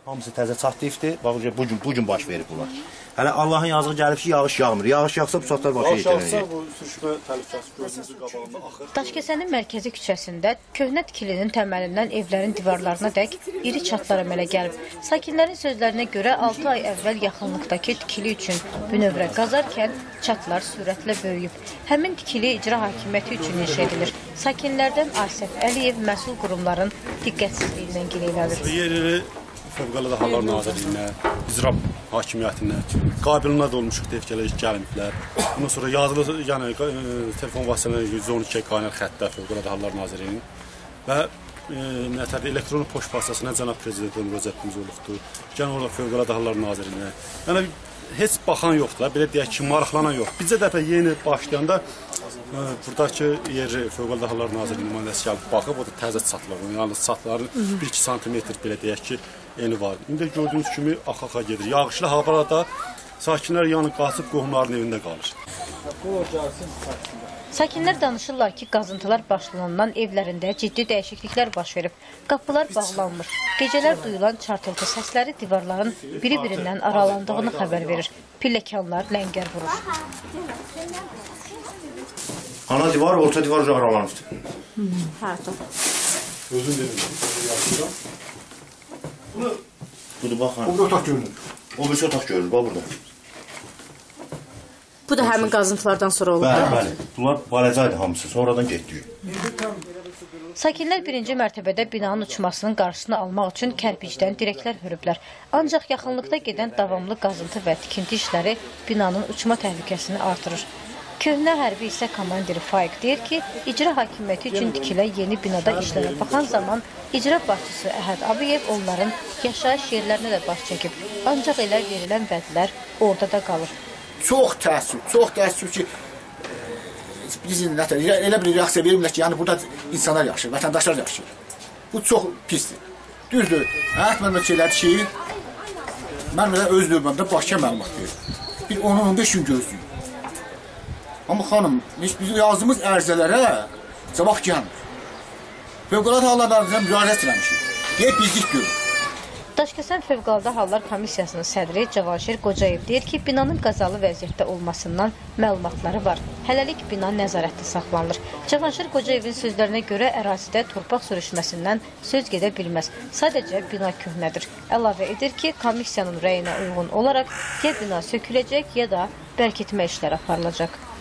Hamısı təzə çatdıyıbdır. Bax, bugün baş verib bunlar. Hələ Allahın yazığı gəlib ki, yağış yağmır. Yağış yağsa bu saatlar başa yetirir. Yağış yağsa bu sürüşmə təhlükəsi gözümüzün qabağında axır. Daşkəsənin mərkəzi küçəsində köhnə tikilinin təməlindən evlərin divarlarına dək iri çatlar əmələ gəlib. Sakinlərin sözlərinə görə 6 ay əvvəl yaxınlıqdakı tikili üçün bünövrə qazarkən çatlar sürətlə böyüyüb. Həmin tikili icra hakimiyyəti üçün inşa edilir. Sakinlərdən Asif Əliyev məsul qurumların diqqətsizliyindən gileylənir. Fövqəladə Hallar Nazirliyinə, icra hakimiyyətinə, qabilinə də olmuşuq tevkələ gəlməklər. Bundan sonra yazılı, yəni telefon vasitələrlə 112 qaynar xəttlər Fövqəladə Hallar Nazirliyinin və nətərdə elektron poçt vasitəsilə cənab prezidentin müraciətimiz olubdur. Gəlin orada Fövqəladə Hallar Nazirliyinə. Yəni heç baxan yoxdur, belə deyək ki, maraqlanan yox. Bizə dəfə yeni başlayanda buradakı yeri Fövqəladə Hallar Nazirliyinin nümayəndəsi gəlib baxıb, o da təzə çatlar. Yəni çatların 1-2 sm belə deyək ki, eni var. İndi gördüyünüz kimi axa-axa gedir. Yağışlı havada sakinlər yanı qaçıb qohumların evində qalır. Sakinlər danışırlar ki, qazıntılar başlanandan evlərində ciddi dəyişikliklər baş verib. Qapılar bağlanmır. Gecələr duyulan çartıltı səsləri divarların biri-birindən aralandığını xəbər verir. Pilləkanlar ləngər vurur. Ana divar, orta divar aralanmışdır. Özün dedim. Budur, baxın. O bir otaq görünür. O bir otaq görünür, bax burada. Bu da həmin qazıntılardan sonra olub. Bəli. Bunlar balacaydı hamısı, sonradan getdi. Sakinlər birinci mərtəbədə binanın uçmasının qarşısını almaq üçün kərpicdən dirəklər hörüblər. Ancaq yaxınlıqda gedən davamlı qazıntı və tikinti işləri binanın uçma təhlükəsini artırır. Köhnə hərbi hissə komandiri Faiq deyir ki, icra hakimiyyəti üçün tikilən yeni binada işlərə baxan zaman icra başçısı Əhəd Abiyev onların yaşayış yerlərinə də baş çəkib. Ancaq elə verilən vədlər orada da qalır. Çox təəssüf ki, bizim elə bir reaksiya verirlər ki, yəni burada insanlar yaşayır, vətəndaşlar yaşayır. Bu çox pisdir. Düzdür, Əhəd məlumat elədi ki, mən öz növbəmdə başqa məlumat verir. Bir 10-15 gün gözləyir. Amma xanım, biz yazdığımız ərzələrə sabah gəlmir. Fövqəladə Hallar Nazirliyinə müraciət eləmişik. Deyək bizlik görür. Daşkəsən Fövqəladə Hallar Komissiyasının sədri Cavanşir Qocayev deyir ki, binanın qazalı vəziyyətdə olmasından məlumatları var. Hələlik bina nəzarətdə saxlanılır. Cavanşir Qocayevin sözlərinə görə ərazidə torpaq sürüşməsindən söz gedə bilməz. Sadəcə bina köhnədir. Əlavə edir ki, komissiyanın rəyinə uyğun olaraq ya bina söküləcək, ya da bərkitmə işləri aparılacaq.